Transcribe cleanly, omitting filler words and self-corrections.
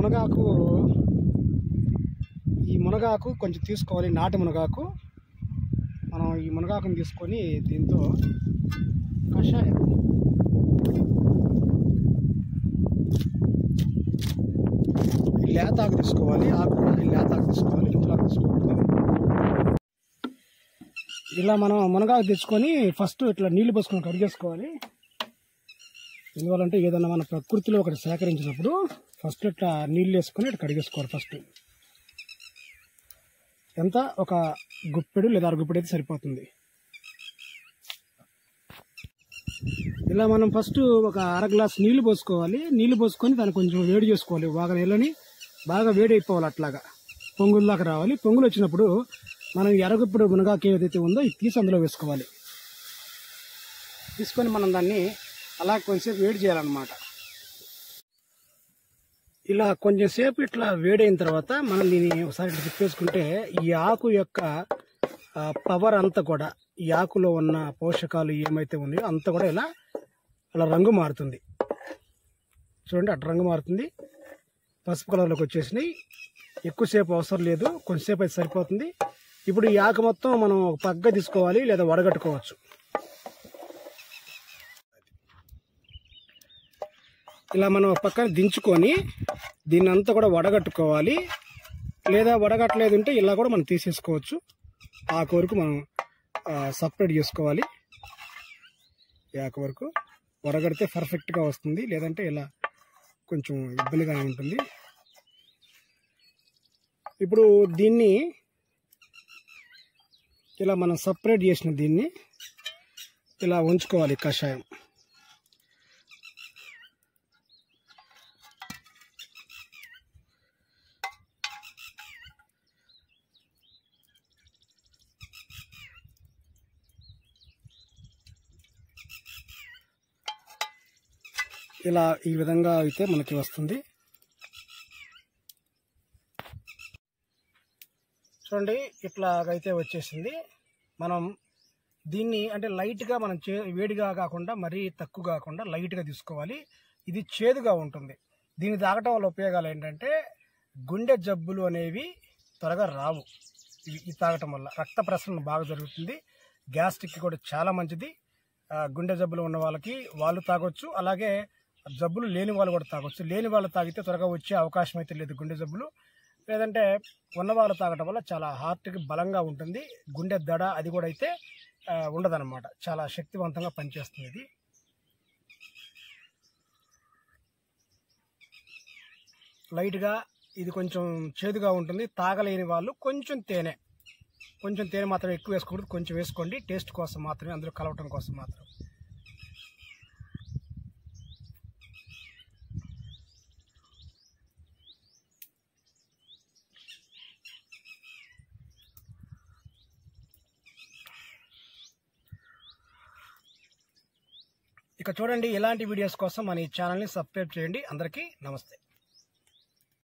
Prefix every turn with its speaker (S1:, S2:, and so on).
S1: మునగాకు కొంచెం తీసుకోవాలి, నాటు మునగాకు. మనం ఈ మునగాకుని తీసుకొని దీంతో కషాయం, లేతాకు తీసుకోవాలి, ఆకు కూడా లేతాకు తీసుకోవాలి, ఇంతలాగా తీసుకోవాలి. ఇలా మనం మునగాకు తెచ్చుకొని ఫస్ట్ ఇట్లా నీళ్లు పోసుకొని కడిగేసుకోవాలి. ఎందువల్లంటే ఏదన్నా మన ప్రకృతిలో ఒకటి సేకరించినప్పుడు ఫస్ట్ ఇట్లా నీళ్ళు వేసుకొని ఇట్లా కడిగేసుకోవాలి. ఫస్ట్ ఎంత ఒక గుప్పెడు లేదా అరగుప్పెడు అయితే సరిపోతుంది. ఇలా మనం ఫస్ట్ ఒక అర గ్లాస్ నీళ్లు పోసుకోవాలి. నీళ్లు పోసుకొని దాన్ని కొంచెం వేడి చేసుకోవాలి. బాగా నీళ్ళని బాగా వేడి అయిపోవాలి, అట్లాగా పొంగుల దాకా రావాలి. పొంగులు వచ్చినప్పుడు మనం ఎరగుప్పుడు మునగాకు ఏదైతే ఉందో ఇది తీసి అందులో వేసుకోవాలి. తీసుకొని మనం దాన్ని అలా కొంచెంసేపు వేడి చేయాలన్నమాట. ఇలా కొంచెం సేపు ఇట్లా వేడైన తర్వాత మనం దీన్ని ఒకసారి ఇట్లా తిప్పేసుకుంటే ఈ ఆకు యొక్క పవర్ అంతా కూడా, ఈ ఆకులో ఉన్న పోషకాలు ఏమైతే ఉన్నాయో అంతా కూడా ఇలా అలా రంగు మారుతుంది. చూడండి, అట్లా రంగు మారుతుంది, పసుపు కలర్లోకి వచ్చేసినాయి. ఎక్కువసేపు అవసరం లేదు, కొంచెంసేపు అయితే సరిపోతుంది. ఇప్పుడు ఈ ఆకు మొత్తం మనం ఒక పగ్గ తీసుకోవాలి లేదా వడగట్టుకోవచ్చు. ఇలా మనం పక్కన దించుకొని దీన్ని అంతా కూడా వడగట్టుకోవాలి. లేదా వడగట్టలేదు ఉంటే ఇలా కూడా మనం తీసేసుకోవచ్చు. ఆకు వరకు మనం సపరేట్ చేసుకోవాలి. ఈ ఆకు వరకు వడగడితే పర్ఫెక్ట్గా వస్తుంది, లేదంటే ఇలా కొంచెం ఇబ్బందిగానే ఉంటుంది. ఇప్పుడు దీన్ని ఇలా మనం సపరేట్ చేసిన దీన్ని ఇలా ఉంచుకోవాలి. కషాయం ఇలా ఈ విధంగా అయితే మనకి వస్తుంది. చూడండి, ఇట్లాగైతే వచ్చేసింది. మనం దీన్ని అంటే లైట్గా మనం వేడిగా కాకుండా మరీ తక్కువ కాకుండా లైట్గా తీసుకోవాలి. ఇది చేదుగా ఉంటుంది. దీన్ని తాగటం వల్ల ఉపయోగాలు ఏంటంటే గుండె జబ్బులు అనేవి త్వరగా రావు. ఇది తాగటం వల్ల రక్త ప్రసరణ బాగా జరుగుతుంది. గ్యాస్ట్రిక్ కూడా చాలా మంచిది. గుండె జబ్బులు ఉన్న వాళ్ళకి వాళ్ళు తాగొచ్చు, అలాగే జబ్బులు లేని వాళ్ళు కూడా తాగొచ్చు. లేని వాళ్ళు తాగితే త్వరగా వచ్చే అవకాశం అయితే లేదు గుండె జబ్బులు. లేదంటే ఉన్నవాళ్ళు తాగటం వల్ల చాలా హార్ట్కి బలంగా ఉంటుంది. గుండె దడ అది కూడా అయితే ఉండదన్నమాట. చాలా శక్తివంతంగా పనిచేస్తుంది ఇది. లైట్గా ఇది కొంచెం చేదుగా ఉంటుంది. తాగలేని వాళ్ళు కొంచెం తేనె మాత్రం ఎక్కువ వేసుకోకూడదు, కొంచెం వేసుకోండి. టేస్ట్ కోసం మాత్రమే, అందులో కలవటం కోసం మాత్రం. ఇక చూడండి, ఇలాంటి వీడియోస్ కోసం మన ఈ ఛానల్ని సబ్స్క్రైబ్ చేయండి. అందరికీ నమస్తే.